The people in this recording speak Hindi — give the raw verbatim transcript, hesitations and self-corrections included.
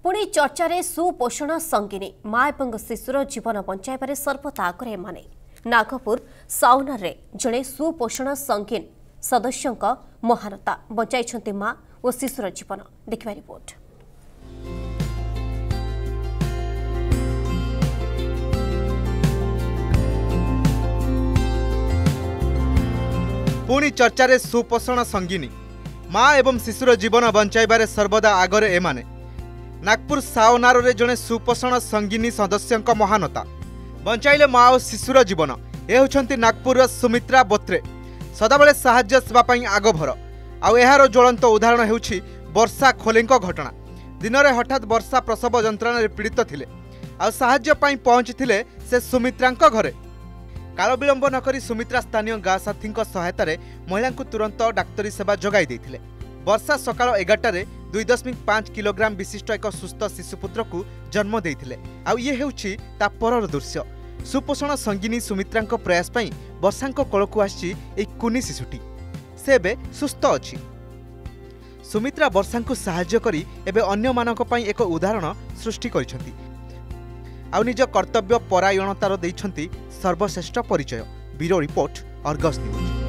पुणी चर्चारे सुपोषण संगिनी माँ और शिशुर जीवन बचाइबारे सर्वदा आगे माने नागपुर साउनारे जड़े सुपोषण संगीन सदस्यों महानता बचाई माँ और शिशुर जीवन देखा रिपोर्ट। पुणी चर्चारे सुपोषण संगिनी माँ एवं शिशुर जीवन बचाइबारे सर्वदा आगरे एमाने नागपुर सावनार जड़े सुपोषण संगिनी सदस्यों महानता बचाइले माँ और शिशुर जीवन ए होती नागपुर सुमित्रा बोत्रे सदाबले साहाय्य सेवाई आगभर आर ज्वलंत उदाहरण होउछि वर्षा खोले घटना दिन में हठात वर्षा प्रसव जंत्रणा पीड़ित थिले आ साहाय्य पई पहुंची से सुमित्रा घरे काल विलंब नक सुमित्रा स्थानीय गाँ साथी सहायतार महिला को तुरंत डाक्तरी सेवा जगाई देथिले। वर्षा सकाळ एगारटार दुई दशमिक पांच किलोग्राम विशिष्ट एक सुस्थ शिशुपुत्र को जन्म देथिले आ ये हेउछि ता परर दृश्य। सुपोषण संगिनी सुमित्रा प्रयास पई वर्षांक कोलकु आछि एक कुनी शिशुटी से बे सुस्थ अछि। सुमित्रा वर्षांकु सहाय्य करी एबे अन्य मानक पई एक उदाहरण सृष्टि करिसंती आ निज कर्तव्य परायणतार दैछंती सर्वश्रेष्ठ परिचय। Bureau report Argus news.